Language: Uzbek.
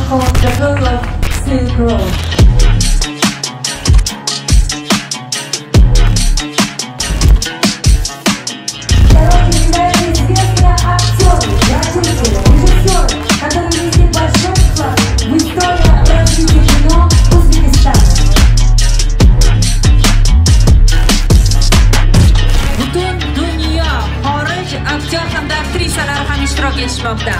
called The Pearl of Silk Road. Butun dunyo, xorij aktyor hamda aktrisalari ham ishtirok etishmoqda.